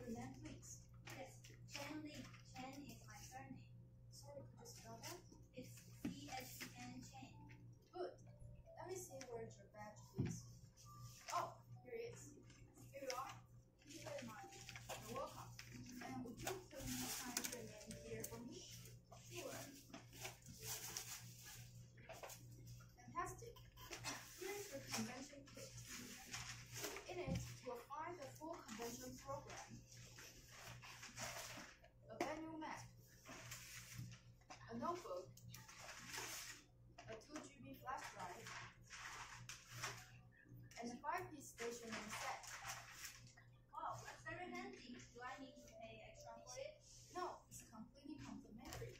your name, please? Yes, Chen Li. Chen is my surname. Sorry, could you spell that? It's C-H-E-N Chen. Good. Let me see where's your badge, please. Oh, here it is. Here you are. Keep it in mind. You're welcome. And would you please sign your name here for me? Sure. Fantastic. Here's your convention kit. In it, you'll find the full convention program, a venue map, a notebook, a 2 GB flash drive, and a 5-piece stationery set. Wow, that's very handy. Do I need to pay extra for it? No, it's completely complimentary.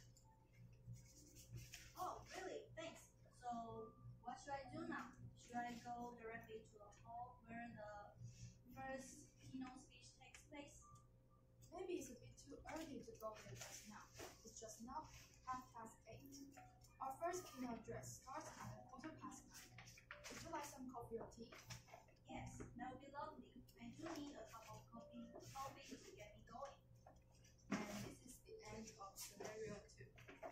Oh, really? Thanks. So, what should I do now? Should I go directly to a hall where the first keynote speech takes place? Maybe it's a bit too early to go there just now. It's just now 8:30. Our first keynote address starts at 9:15. Would you like some coffee or tea? Yes, that would be lovely. I do need a cup of coffee to get me going. And this is the end of scenario 2.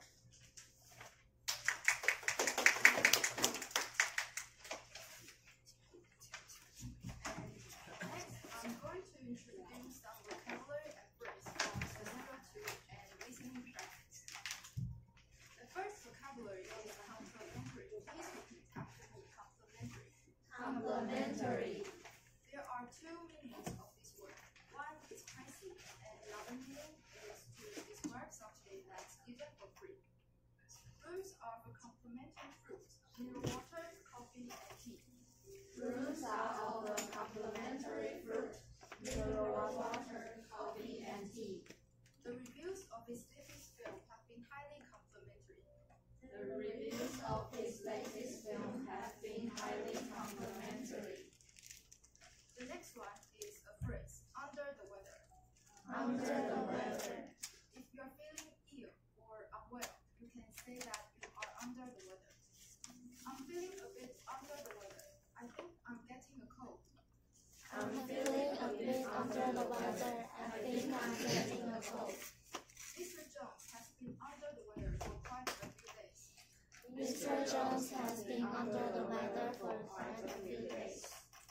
And next, I'm going to introduce some vocabulary and phrase from scenario 2 and listening practice. The first vocabulary is complementary. Please repeat after me. Complementary. Complementary. There are 2 meanings of this word. One is pricey, and the other meaning is to describe something that's given for free. Fruits are for complementary fruits: mineral water, coffee, and tea. Fruits are all the complementary fruit, mineral water, coffee, and tea. The reviews of his latest film have been highly complimentary. The reviews of his latest film have been highly complimentary. The next one is a phrase: under the weather. Under the weather. If you're feeling ill or unwell, you can say that you are under the weather. I'm feeling a bit under the weather. I think I'm getting a cold. I'm feeling a bit under the weather. I think I'm getting a cold. Mr. Jones has been under the weather for quite a few days. Mr. Jones has been under the weather for quite a few days.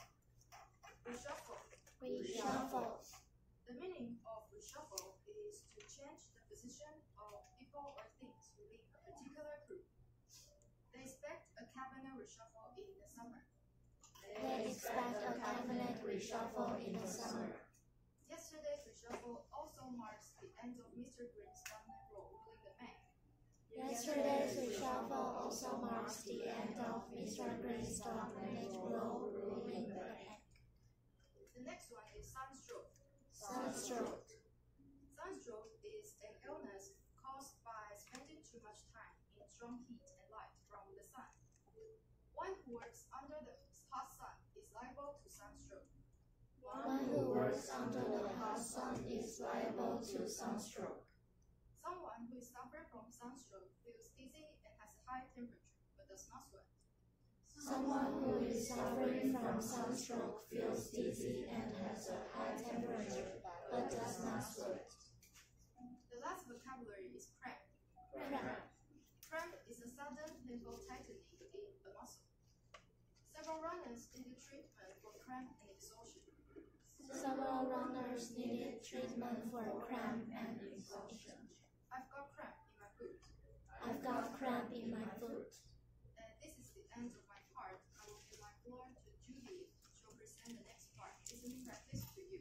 Reshuffle. Reshuffle. The meaning of reshuffle is to change the position of people or things within a particular group. They expect a cabinet reshuffle in the summer. They expect a cabinet reshuffle in the summer. Yesterday's reshuffle also marks the end of Mr. Green's dominant role ruling the bank. Yesterday's reshuffle also marks the end of Mr. Green's dominant role ruling the bank. The next one is sunstroke. Sunstroke. Sunstroke is an illness caused by spending too much time in strong heat and light from the sun. One who works under the hot sun is liable to sunstroke. One who works under the hot sun is liable to sunstroke. Someone who is suffering from sunstroke feels dizzy and has a high temperature but does not sweat. Someone who is suffering from sunstroke feels dizzy and has a high temperature but does not sweat. The last vocabulary is cramp. Cramp. Cramp is a sudden painful tightening in a muscle. Several runners needed treatment for cramp and exhaustion. Several runners needed treatment for cramp and exhaustion. I've got cramp in my foot. I've got cramp in my foot. And this is the end of my part. I will give my floor to Judy. She'll present the next part. Listening practice to you.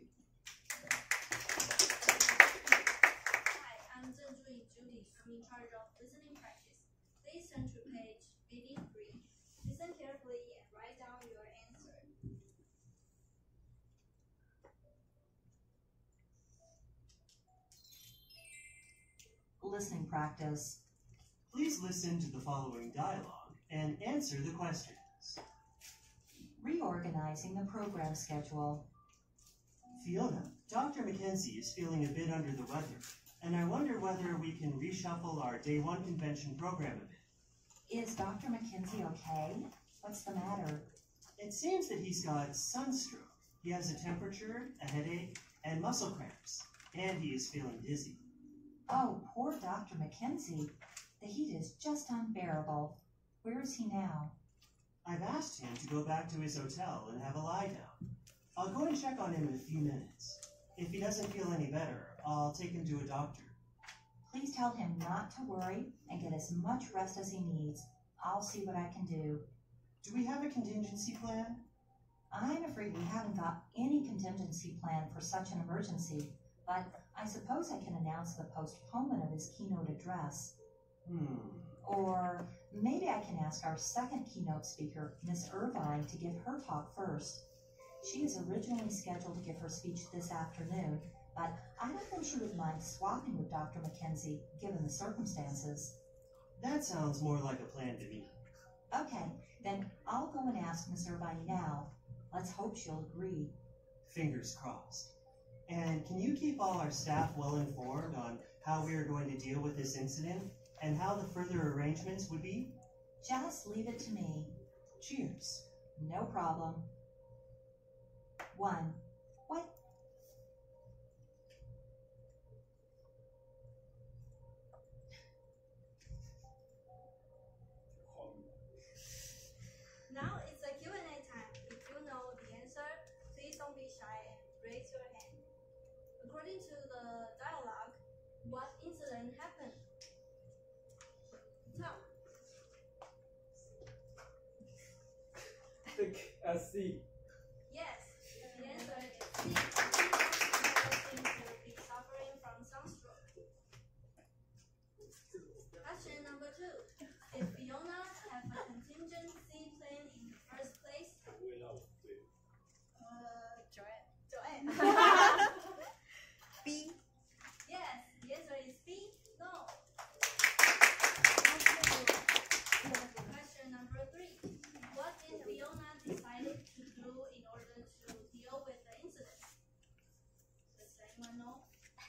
Hi, I'm Zhen Judy. I'm in charge of listening practice. Please turn to page 83. Listen carefully and write down your answer. Listening practice. Please listen to the following dialogue and answer the questions. Reorganizing the program schedule. Fiona, Dr. Mackenzie is feeling a bit under the weather, and I wonder whether we can reshuffle our Day 1 convention program a bit. Is Dr. Mackenzie okay? What's the matter? It seems that he's got sunstroke. He has a temperature, a headache, and muscle cramps, and he is feeling dizzy. Oh, poor Dr. Mackenzie. The heat is just unbearable. Where is he now? I've asked him to go back to his hotel and have a lie down. I'll go and check on him in a few minutes. If he doesn't feel any better, I'll take him to a doctor. Please tell him not to worry and get as much rest as he needs. I'll see what I can do. Do we have a contingency plan? I'm afraid we haven't got any contingency plan for such an emergency, but I suppose I can announce the postponement of his keynote address. Or maybe I can ask our second keynote speaker, Miss Irvine, to give her talk first. She is originally scheduled to give her speech this afternoon, but I don't think she would mind swapping with Dr. Mackenzie, given the circumstances. That sounds more like a plan to me. Okay, then I'll go and ask Miss Irvine now. Let's hope she'll agree. Fingers crossed. And can you keep all our staff well informed on how we are going to deal with this incident and how the further arrangements would be? Just leave it to me. Cheers. No problem. 1. What? Now it's a Q&A time. If you know the answer, please don't be shy and raise your hand. According to the dialogue, what incident happened? Tom. Think SC. Yes, the answer is C. People seem to be suffering from sunstroke. Question number 2. Did Fiona have a contingency plan in the first place? Joanne. B. Yes, the answer is B. No. Question number 3. What did Fiona decide to do in order to deal with the incident? Does anyone know?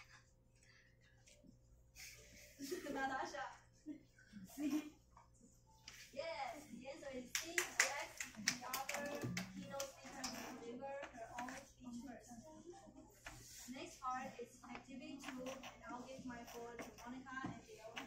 Natasha. C. Yes, the answer is C. Correct. The other keynote speaker will deliver her own speech first. Next part is activity 2, and I'll give my floor to Monica and Fiona.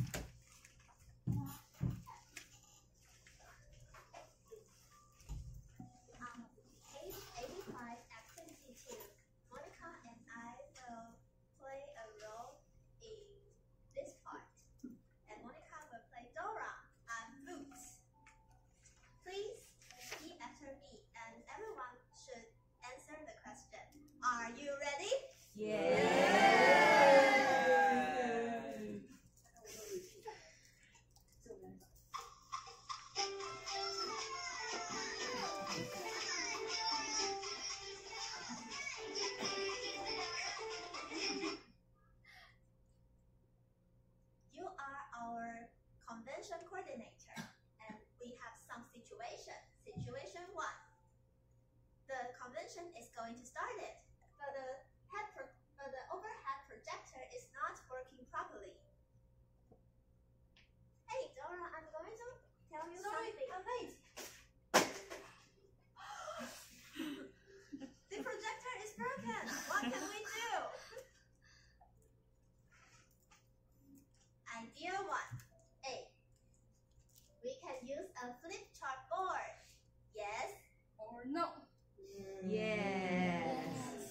Page 85, activity 2. Monica and I will play a role in this part. And Monica will play Dora and Boots. Please repeat after me, and everyone should answer the question. Are you ready? You are our convention coordinator, and we have some situation. Situation 1. The convention is going to start it, but the overhead projector is not working properly. Hey, Dora, I'm going to tell you something. Wait. The projector is broken. What can we do? Idea 1. A. We can use a flip chart board. Yes? Or no. Yes.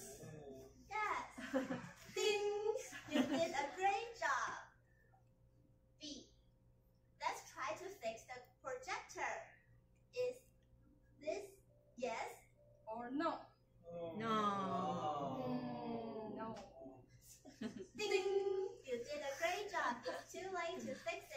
Ding! You did a great job. B. Let's try to fix the projector. Is this yes? Or no. No. No. Ding! You did a great job. It's too late to fix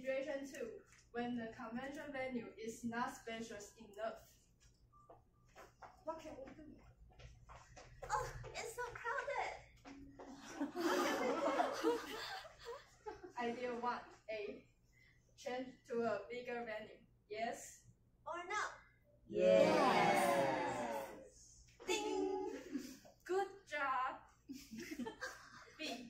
Situation 2. When the convention venue is not spacious enough. What can we do? Oh, it's so crowded. Idea 1A. Change to a bigger venue. Yes? Or no? Yes. Ding. Good job. B.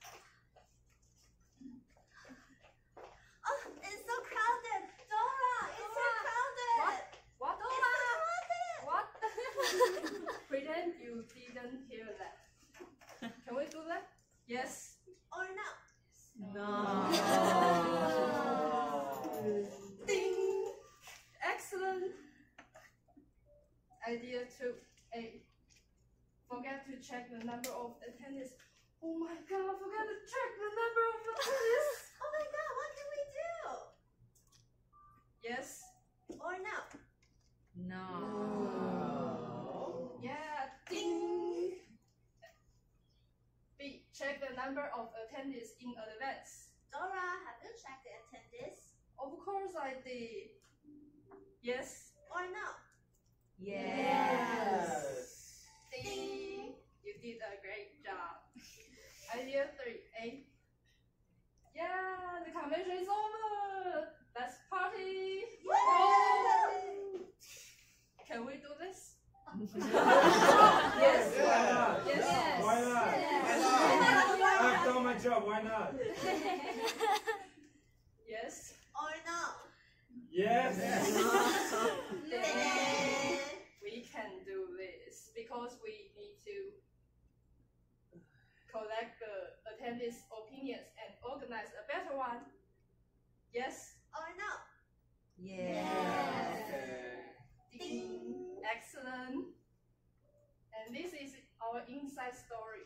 Oh, it's so crowded. Dora, it's so crowded. What? It's so crowded. What? Pretend you didn't hear that. Can we do that? Yes. Or no? No. Ding. Excellent. Idea 2A. Forget to check the number of attendees. Oh my god, forget to check the number of attendees. Oh my god, what can we do? Yes. Or no? No. Yeah. Ding. B. Check the number of attendees in advance. Dora, have you checked the attendees? Of course I did. Yes. Or no? Yes. Ding. You did a great job. Idea 3A. Yeah, the convention is over. Let's party. Yay! Can we do this? Yes. Yes. Why not? Yes. Why not? Yes. I've done my job. Why not? Yes. Or no? Yes. Ding. We can do this because we need to collect the attendees' opinions and organize a better one. Yes. Or no? Yes. Ding. Excellent. And this is our inside story.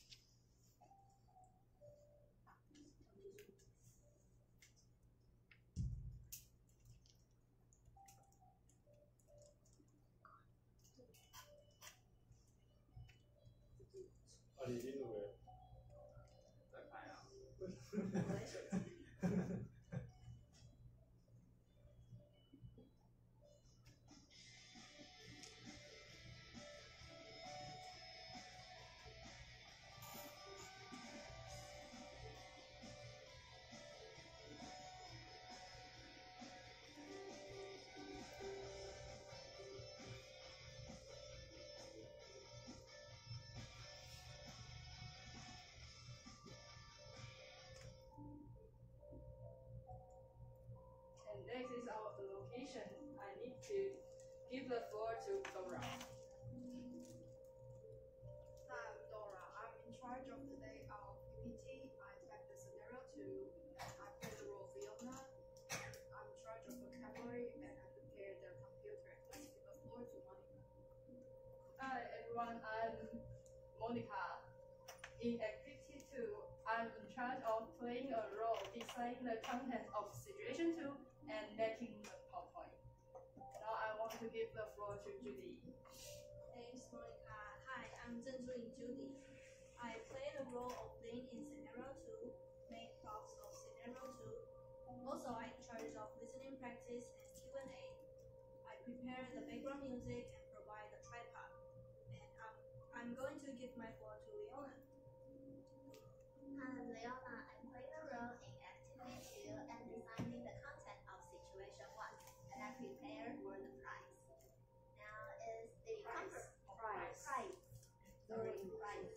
And next is our location. I need to give the floor to Dora. Hi, I'm Dora. I'm in charge of the day of PPT. I type the scenario to, and I play the role Fiona. I'm in charge of vocabulary and I prepare the computer. Let's give the floor to Monica. Hi everyone, I'm Monica. In activity 2, I'm in charge of playing a role, deciding the content of situation 2, and making the PowerPoint. Now I want to give the floor to Judy. Thanks, Monica. Hi, I'm Zhenjuyin Judy. I play the role of Lin in scenario 2, make props of scenario 2. Also, I'm in charge of listening practice and Q&A. I prepare the background music and provide the tripod. And I'm going to give my floor to Leona. I'm Leona. I'm playing the role in activity 2 and designing the content of situation 1. And I prepare for the prize. Now is the prize. Sorry, prize.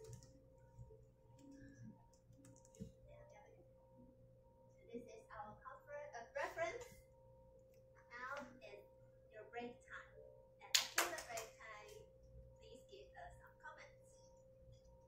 This is our reference. Now is your break time. And after the break time, please give us some comments.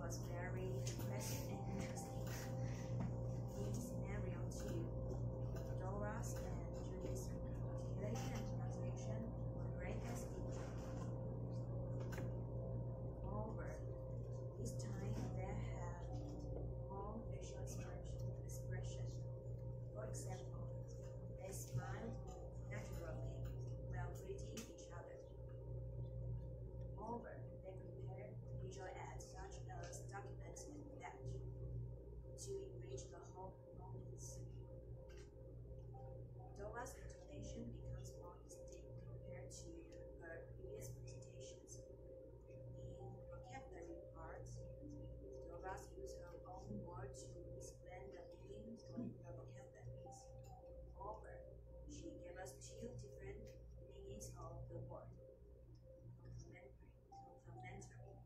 was very impressive and interesting. In scenario 2, Dora's and Judy's articulation and pronunciation were great as usual. Moreover, this time they had more facial expression. For example, they smiled naturally while greeting each other. Moreover, they prepared visual aids such as documents and that to enrich the whole performance. Dora's intonation becomes more distinct compared to her previous presentations. In vocabulary parts, Dora's used her own word to explain the meaning of the vocabularies. Moreover, she gave us two different meanings of the word. Complementary,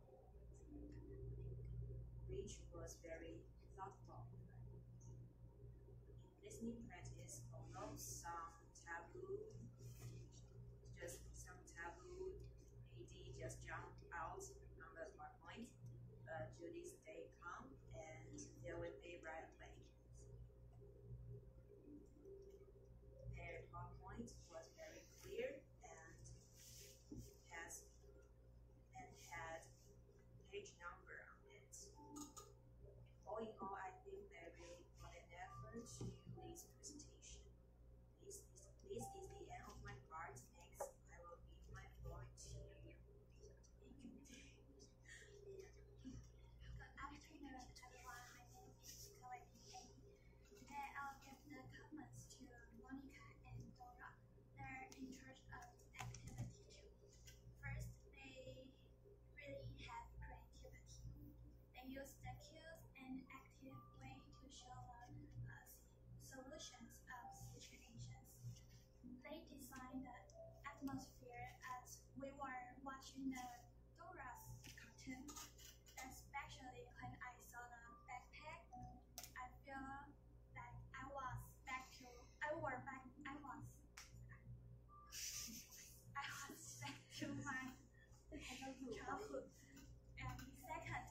which was very thoughtful. Listening practice, although some taboo AD just jumped out on the PowerPoint, but Judy stayed calm and dealt with it right away. Their PowerPoint was very clear and had page number on it. All in all, I think they really put an effort to this presentation. This is the end of my part. Next, I will give my floor to you. Good afternoon, everyone. My name is Chloe Amy. Today I'll give the comments to Monica and Dora. They're in charge of activity 2. First, they really have creativity. They use the cues and active way to show solutions of situations. They designed the atmosphere as we were watching the Dora's cartoon. Especially when I saw the backpack, I feel like I was back to my childhood. And second,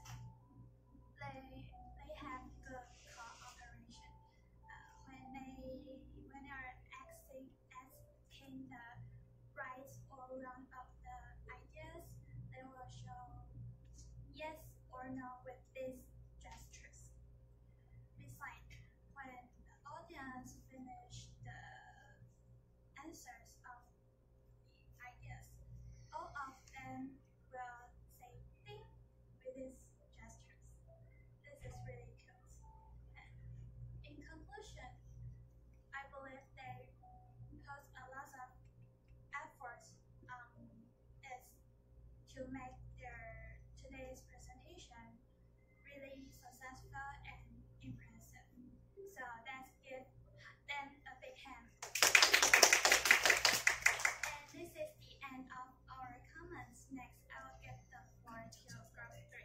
they have good cooperation. When they are asking the right or wrong of the ideas, they will show yes or no with these gestures. Besides, when the audience finish the answers of the ideas, all of them will say ding with these gestures. This is really cute. And in conclusion, I believe they put a lot of effort is to make their today's presentation really successful and impressive. So let's give them a big hand. And this is the end of our comments. Next, I will give the floor to Group 3.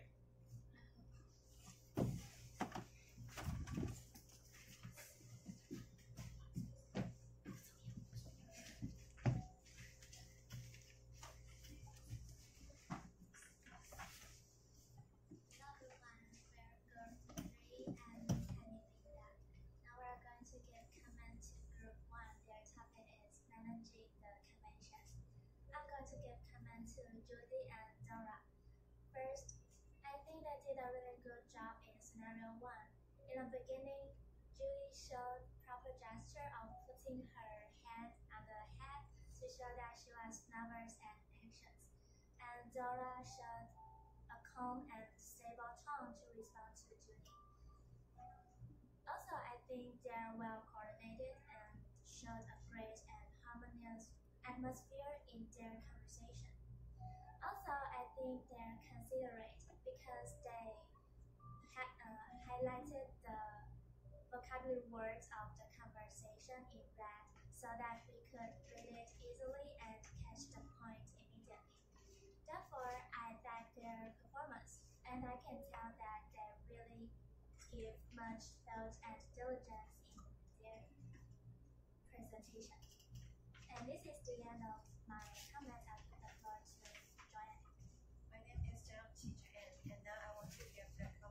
Hello everyone, we're Group 3 and Miss Anita. Now we're going to give comment to Group 1. Their topic is managing the convention. I'm going to give comment to Judy and Dora. First, I think they did a really good job in scenario 1. In the beginning, Judy showed proper gesture of putting her hand on the head to show that she was nervous and anxious. And Dora showed a calm and stable tone to respond to Judy. Also, I think they're well coordinated and showed a great and harmonious atmosphere in their conversation. Also, I think they're considerate because they highlighted the vocabulary words of the conversation in red so that we could read it easily and catch the point immediately. Therefore, I like their performance, and I can tell that they really give much thought and diligence in their presentation. And this is the end of my comment. I put the floor to Joanne. My name is Jam Teacher Ann, and now I want to give the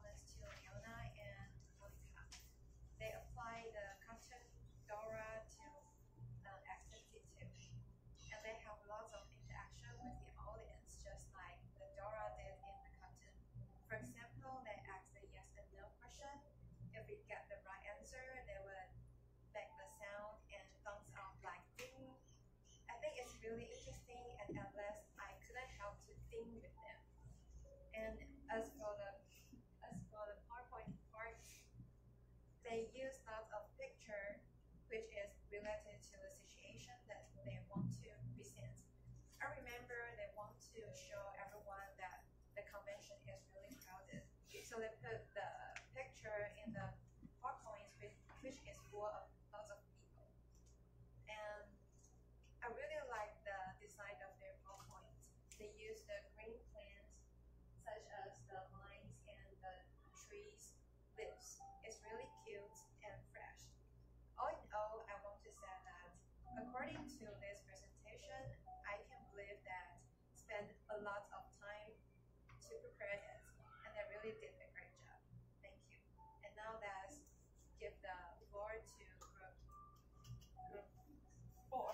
we get the right answer, they would make the sound and thumbs up like ding. I think it's really interesting, and at last I couldn't help to think with them. And as for the PowerPoint part, they use lots of picture which is related to the situation that they want to present. I remember they want to show everyone that the convention is really crowded, so they put the picture in the PowerPoint which is full of lots of people. And I really like the design of their PowerPoint. They use the green plants such as the lines and the trees leaves. It's really cute and fresh. All in all, I want to say that according to this presentation, I can believe that spent a lot of time to prepare it, and they really did a great job. Thank you. And now let's give the floor to group four.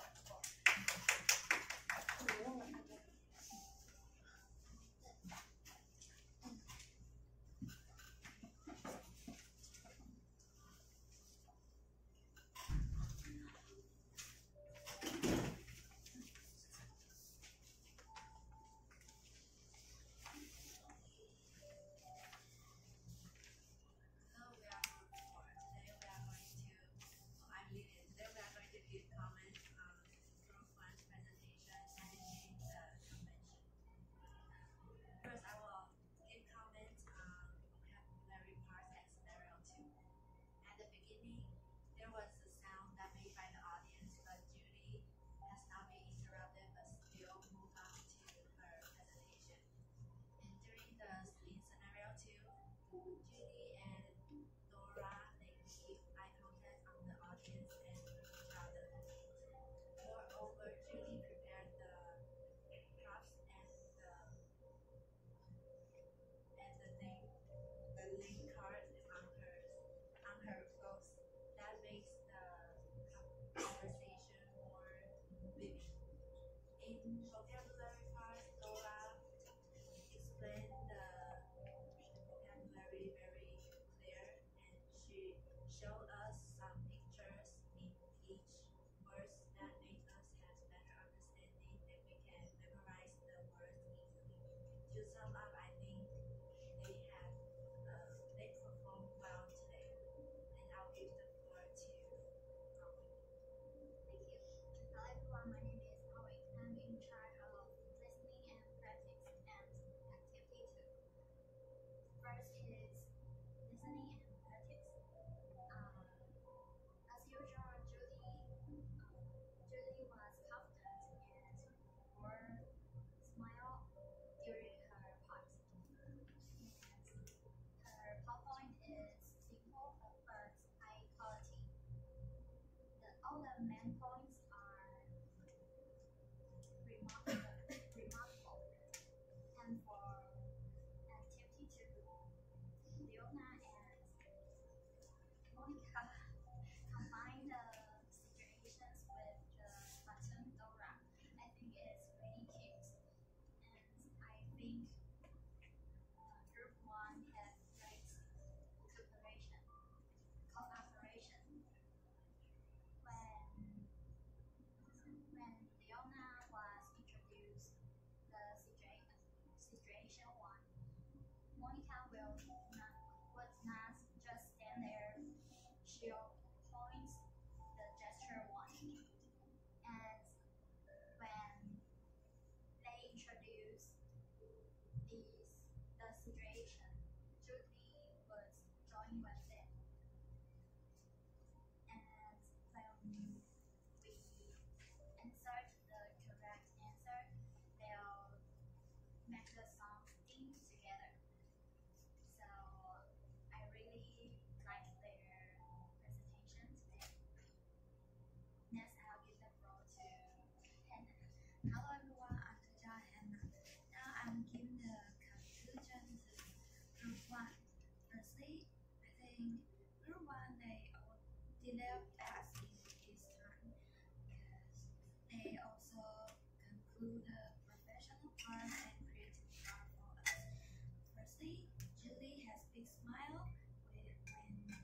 Hello, we are group four. Today we are going to, I'm leading. Today we are going to give comments on group one's presentation, managing the convention. First, I will give comments on vocabulary parts and scenario two. At the beginning, there was a sound that made by the audience, but Judy has not been interrupted but still moved on to her presentation. And during in scenario two, Judy and Dora, they keep eye contact on the audience and each other. Moreover, Judy prepared the props and the name card on her clothes. That makes the conversation more vivid. In vocabulary part, Dora explained the vocabulary very clear, and she showed us some pictures in each words that made us have better understanding, and we can memorize the words easily. To sum up, I think they performed well today, and I'll give the floor to Owen. Thank you. Hello everyone, my name is Owen. I'm in charge of listening and practice and activity 2. First is listening and practice. As usual, Judy was confident and wore smile during her part. Her PowerPoint is simple but high quality. All the main points are remarkable. And for activity 2, Leona and Monica combine the situations with the cartoon Dora. I think it's really cute. And I think group 1 has great cooperation. When Leona was introduced the situation 1, Monica was not just stand there. She points the gesture 1. And when they introduced the situation, Judy was joining with them. And when we insert the correct answer, they'll make the song sing together. So I really like their presentation today. Next, I'll give the floor to Hannah. Hello everyone, I'm Teja Hannah. Now I'm giving the conclusion to group 1. Firstly, I think group 1 they all did their best in this time because they also conclude the professional part and creative part for us. Firstly, Julie has big smile when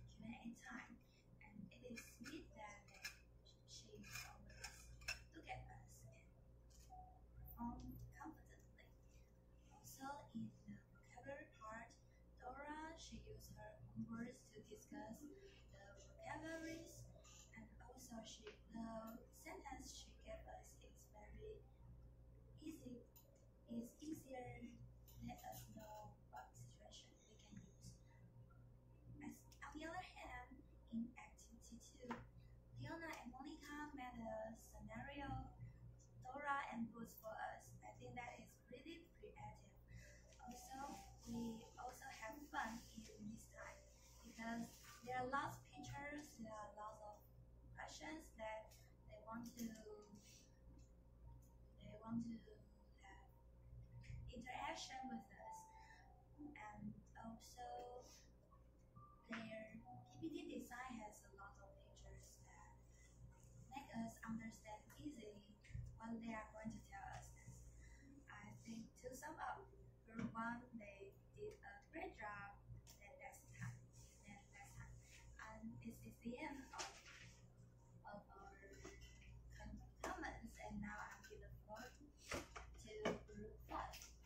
use her own words to discuss the vocabularies, and also the sentence she gave us is very easy. It's easier let us know what situation we can use. As on the other hand, in activity 2, Leona and Monica made a scenario, Dora and Boots for us. I think that is really creative. Also, we also have fun in this time because there are lots of pictures, there are lots of questions that they want to have interaction with us, and also their PPT design has a lot of pictures that make us understand easily what they are going to tell us. I think to sum up, Group 1, they did a great job at that time. And this is the end of our comments, and now I'll give the floor to Group 5.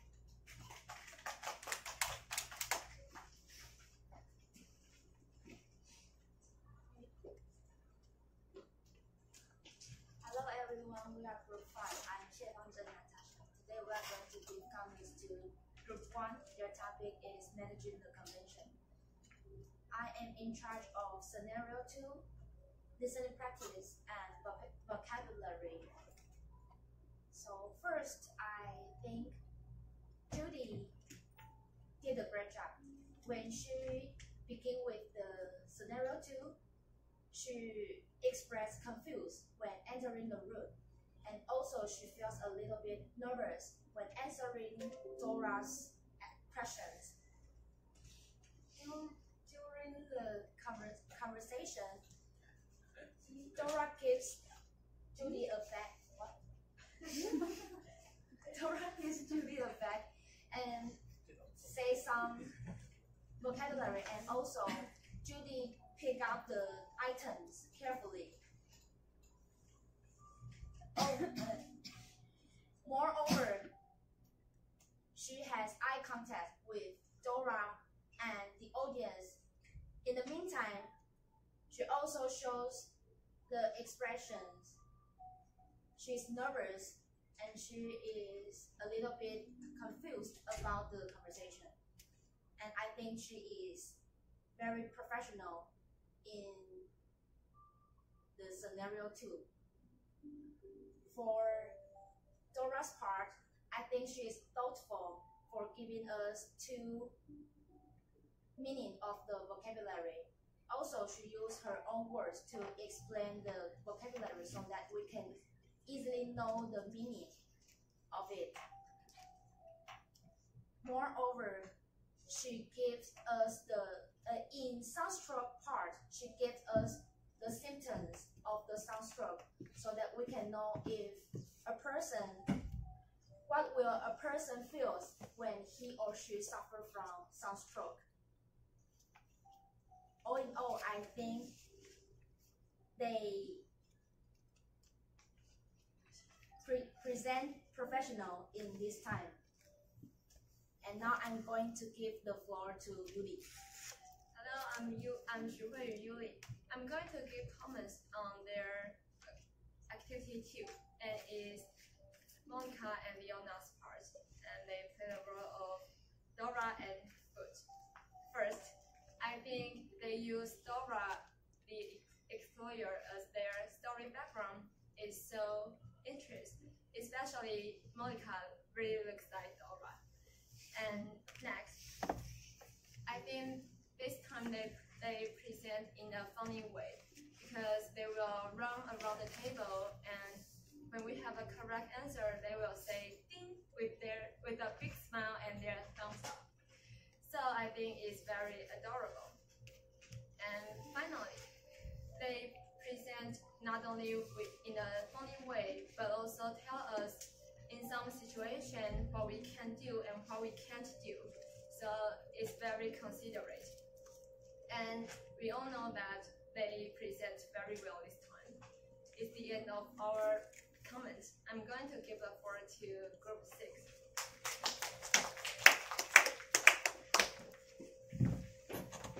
Hello everyone, we are Group 5. I'm Xie Natasha. Today we are going to give comments to Group 1. Their topic is managing the convention. I am in charge of Scenario 2, listening practice, and vocabulary. So first, I think Judy did a great job. When she began with the Scenario 2, she expressed confused when entering the room, and also she feels a little bit nervous when answering Dora's questions. During the conversation, Dora gives Judy a bag. What? Dora gives Judy a bag and say some vocabulary, and also Judy pick up the items carefully. Moreover, she has eye contact with Dora and the audience. In the meantime, she also shows the expressions. She's nervous and she is a little bit confused about the conversation. And I think she is very professional in the Scenario 2. For Dora's part, I think she is thoughtful for giving us 2 meaning of the vocabulary. Also, she used her own words to explain the vocabulary so that we can easily know the meaning of it. Moreover, she gives us in sunstroke part, she gives us the symptoms of the sunstroke so that we can know what will a person feels when he or she suffer from sunstroke. All in all, I think they present professional in this time. And now I'm going to give the floor to Yuli. Hello, I'm Xuhui Yuli. I'm going to give comments on their activity 2, and is Monica and Leona's part, and they play the role of Dora and Boots. First, I think they use Dora, the explorer, as their story background is so interesting. Especially Monica really looks like Dora. And next, I think this time they present in a funny way because they will run around the table, and when we have a correct answer, they will say ding with a big smile and their thumbs up. So I think it's very adorable. And finally, they present not only in a funny way, but also tell us in some situation what we can do and what we can't do. So it's very considerate. And we all know that they present very well this time. It's the end of our comments. I'm going to give the floor to Group 6.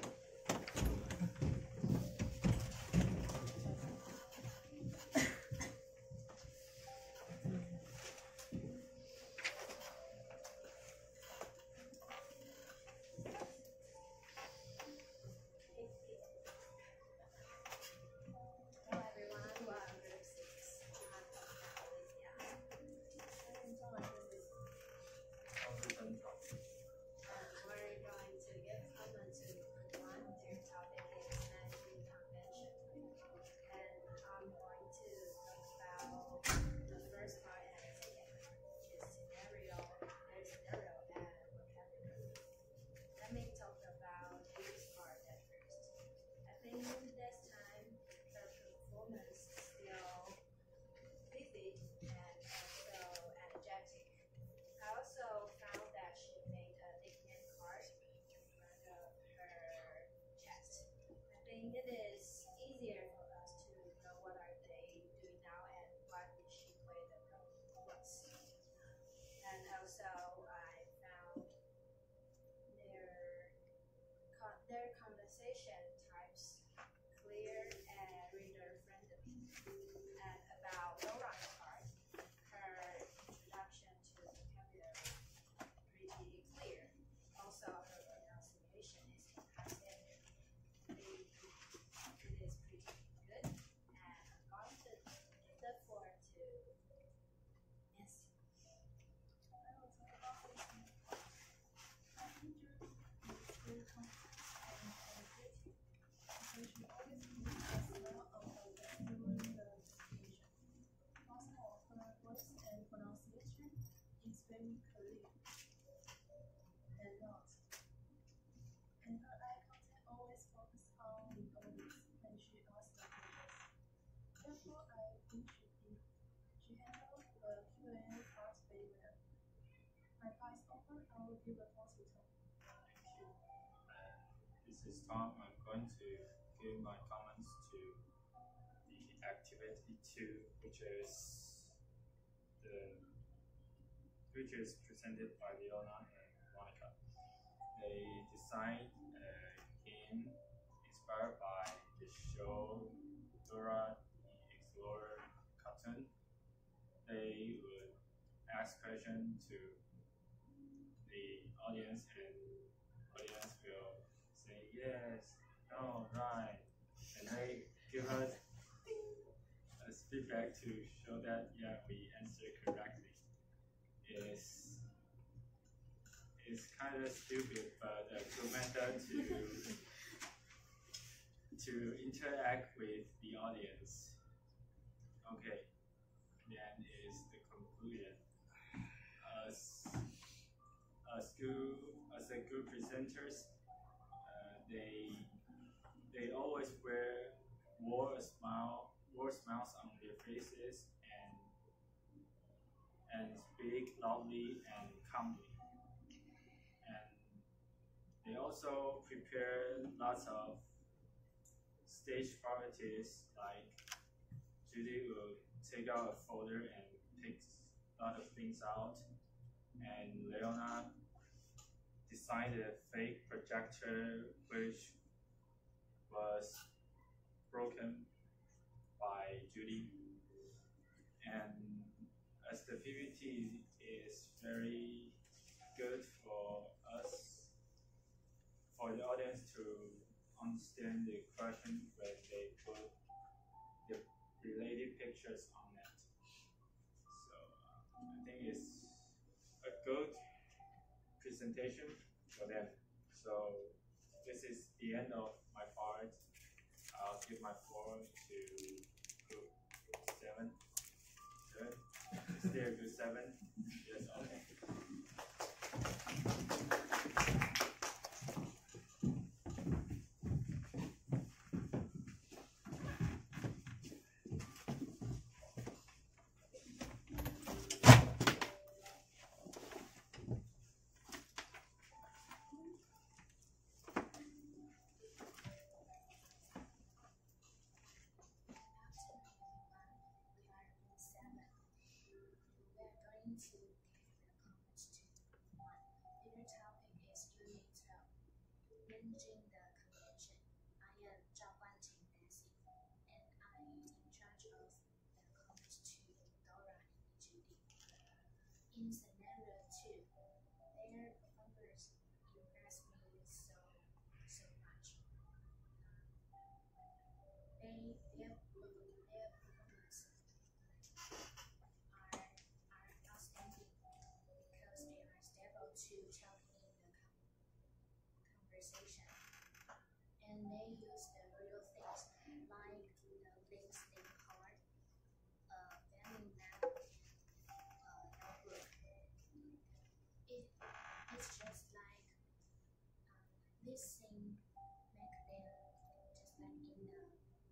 conversation types, clear and reader friendly. And about Laura's part, her introduction to vocabulary pretty clear. Also, her pronunciation is impressive. It is pretty good, and I'm going to look forward to Nancy. I will talk about this. My teacher is very complex and energetic, so she always gives us a lot of advice during the presentation. Also, her voice and pronunciation is very clear and not. And her eye contact always focuses on the audience when she asks the questions. Therefore, I think she handled the Q&A part very well. My part is over. I will give a false return. This is Tom. I'm going to give my comments to the activity 2, which is presented by Leona and Monica. They designed a game inspired by the show Dora the Explorer cartoon. They would ask questions to the audience, and audience will say yes, no, right, and they give us a feedback to show that yeah, we answered correctly. It's kind of stupid, but a good method to interact with the audience. Okay, then is the conclusion. As a good presenters, they always wore smiles on their faces and speak loudly and calmly. And they also prepare lots of stage priorities, like Judy will take out a folder and pick a lot of things out, and Leona designed a fake projector which was broken by Judy. And as the PPT is very good for us, for the audience to understand the question when they put the related pictures on it. So I think it's a good presentation for them. So this is the end of my part. I'll give my floor to group 7. Good. Is there a group 7? Yes, okay. Managing the convention. I am Zhao Guanting Nancy, and I'm in charge of the comments to Dora and Judy. In scenario 2, their performers impressed me so much. Their performance are outstanding because they are stable to talk in the conversation, and they use the real things like the links they card, vending map, notebook. It's just like this thing make them just like in the real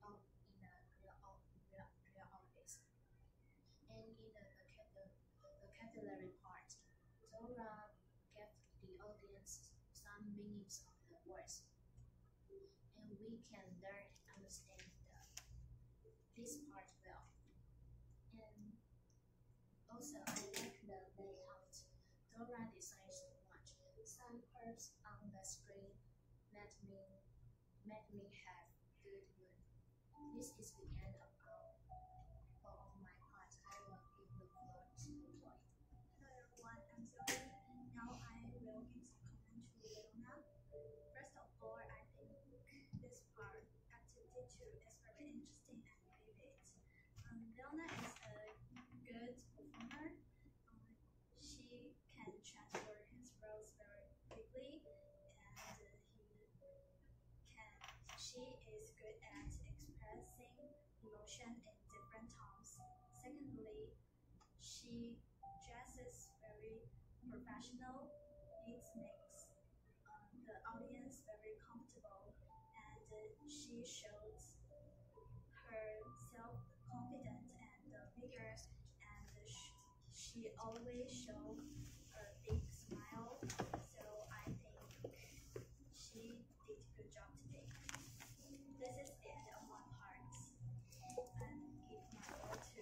office. And in the vocabulary part, Dora gave the audience some meanings of the words, and we can learn and understand this part well. And also, I like the layout. Dora designed so much. Some curves on the screen let me make me have good mood. This is the end of my part. I will give the floor to Chloe. Hello everyone, I'm Zoe. Now I will give some comment to Leona. First of all, I think this part, activity 2, is very interesting and vivid. Leona is a good performer. She can transfer his roles very quickly, and she is good at expressing emotion in different tones. Secondly, she dresses very professional. It makes the audience very comfortable, and she shows her self-confidence and vigor, and she always shows a big smile. So I think she did a good job today. This is the end of one part. And give my floor to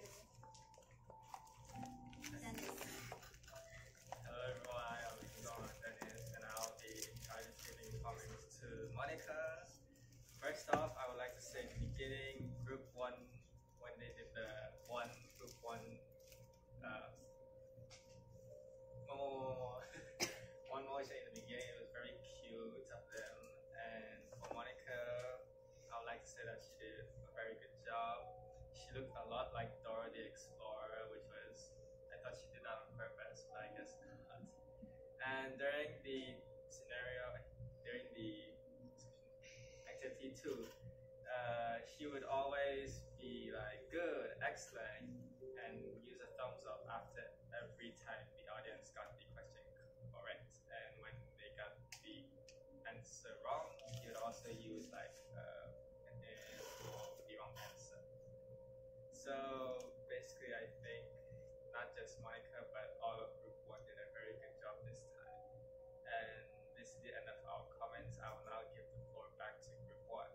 Dennis. Hello everyone, I'm Dennis, and I'll be in charge of giving comments to Monica. First off, I would like to say in the beginning, Group 1, when they did the Group 1 one motion in the beginning, it was very cute of them. And for Monica, I would like to say that she did a very good job. She looked a lot like Dora the Explorer, which was, I thought she did that on purpose, but I guess not. And during the activity 2, she would always be like, good, excellent, and use a thumbs up after every time the audience got the question correct. And when they got the answer wrong, she would also use like an A for the wrong answer. So basically, I think not just Monica, but all of Group 1 did a very good job this time. And this is the end of our comments. I will now give the floor back to Group 1.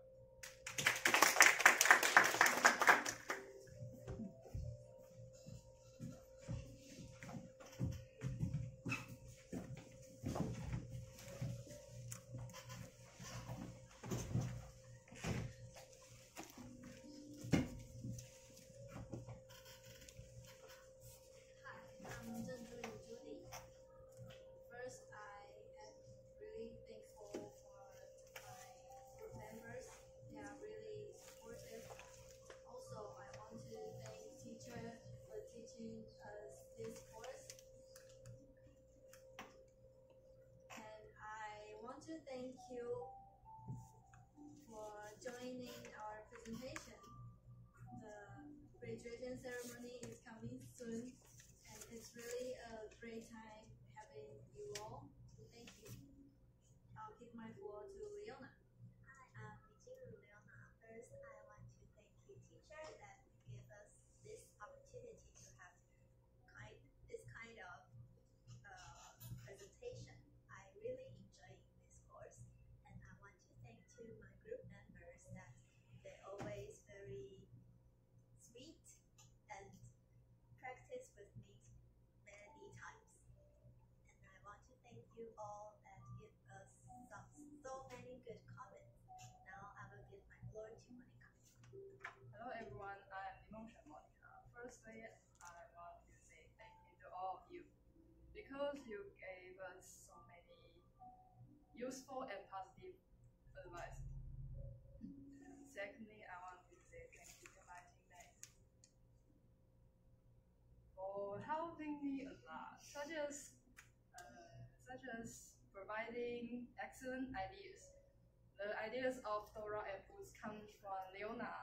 Hi, I'm Zhenju Judy. First, I am really thankful for my group members. They are really supportive. Also, I want to thank teacher for teaching us this course. And I want to thank you for joining our presentation. The graduation ceremony is coming soon, and it's really a great time having you all. Thank you. I'll give my floor to Leona. Hi, I'm Michiru Leona. First, I want to thank you, teacher, that gave us this opportunity to have this kind of presentation. I really enjoy this course, and I want to thank to my group members that they're always very sweet and practice with me many times. And I want to thank you all that give us so many good comments. Now I will give my floor to Monica. Hello everyone, I'm Emotion Monica. Firstly, I want to say thank you to all of you because you gave us so many useful and positive advice. Secondly, I want to say thank you to my teammates for helping me a lot, such as providing excellent ideas. The ideas of Dora and Boots come from Leona.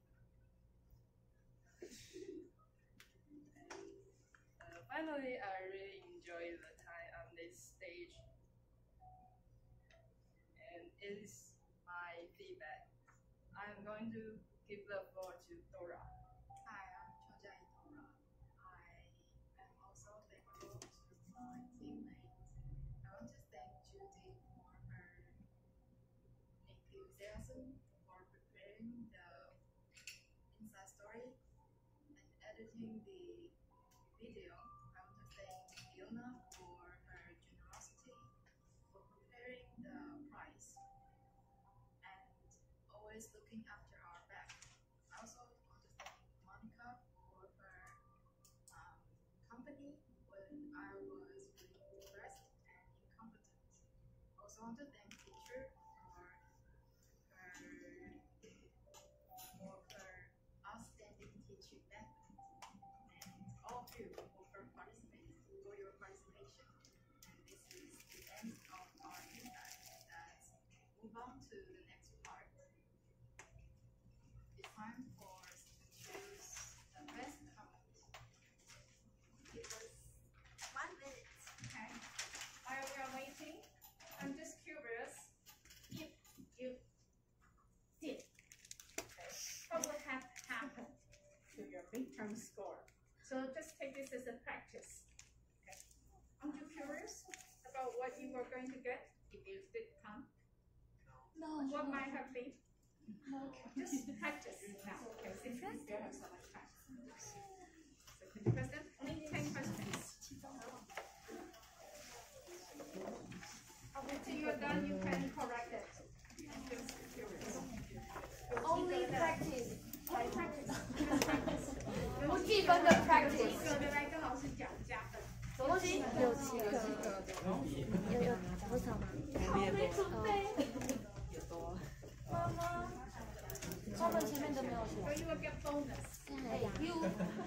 Finally, I really enjoy the time on this stage, and it is my feedback. I'm going to give the floor to Dora. Hi, I'm Chojai Dora. I am also thankful to my teammates. I want to thank Judy for her enthusiasm for preparing the inside story and editing the video. I want to thank Fiona for her generosity for preparing the prize. And always looking after our back. I also want to thank Monica for her company when I was really depressed and incompetent. Also want to thank teacher for her outstanding teaching method, and all of you for your participation. And this is the end of our insight. Let's move on to the next part. It's time for us to choose the best comment. Give us 1 minute. Okay. While we are waiting, I'm just curious if you did, what would have happened to your midterm score? So just take this as a practice. Okay. Aren't you curious about what you were going to get if you did come? No. What might have been? No. Just practice now. Okay, since we still have so much time. So could you press them? Only 10 questions. Until you are done, you can correct it. I'm just curious. Only practice. Only practice. Just practice. 不计分的 practice。 有的来跟老师讲加分。 什么东西？有7个。有多少吗？好没准备。有多？妈妈，他们前面都没有写。 So you will get bonus. You。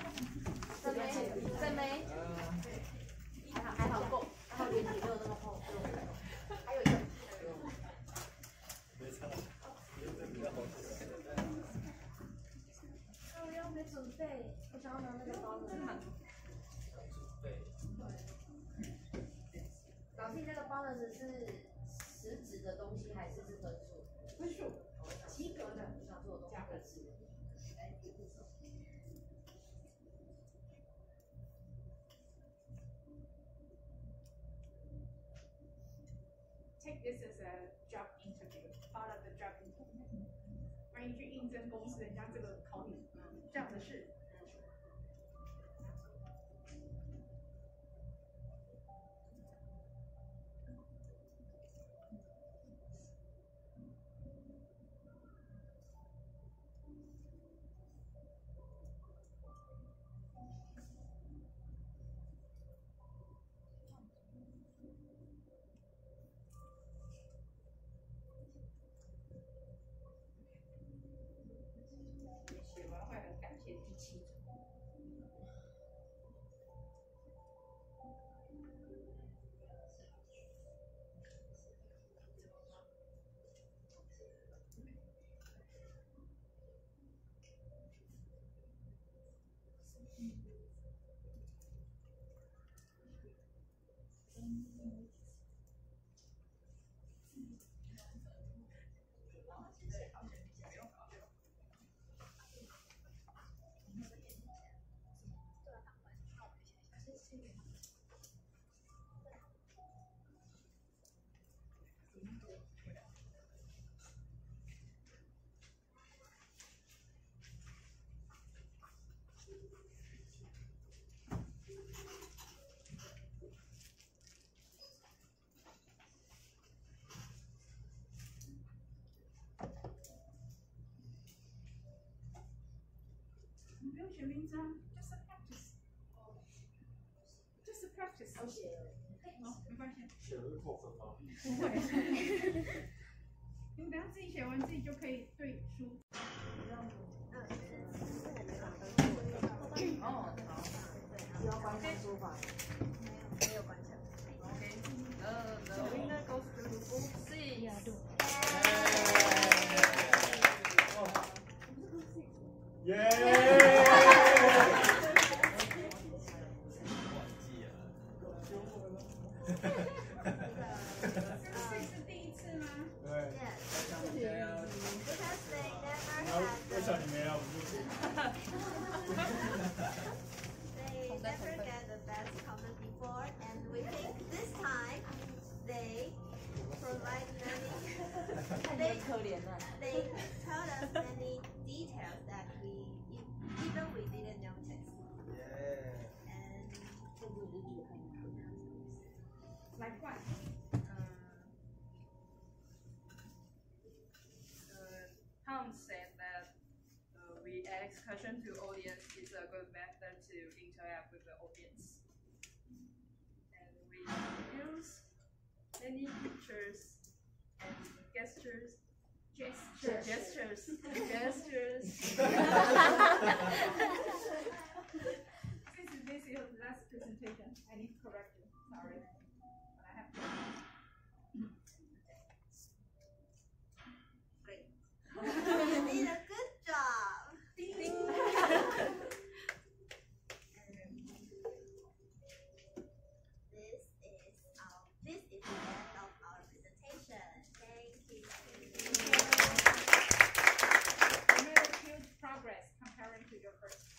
真没？还好够，还好脸皮没有那么厚。还有一个。我要没准备，我想要拿那个包子。老师，你那个包子是实质的东西还是分数？ 分数，及格的。 想做的加分。 Take this as a job interview, part of the job interview. 万一去应征公司，人家这个考你这样的事。写完会很感谢第7组。你不用写名字啊 ，just a practice。just a practice。 我写了。 好，没关系。 写的扣分吗？ 不会。你们等下自己写完自己就可以对书。哦，好。 需要关上书房。没有关上。 Okay. The winner goes to Group 6. They never get the best comment before, and we think this time they provide many. They told us many details that we didn't notice. And like what? Poems excursion to audience is a good method to interact with the audience. And we use many pictures and gestures. Gestures. Since this is your last presentation, I need to correct you. Sorry. But I have to. Great. You did a good job. Ding. This is the end of our presentation. Thank you. You made a huge progress comparing to your first